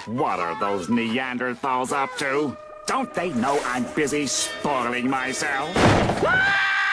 What are those Neanderthals up to? Don't they know I'm busy spoiling myself?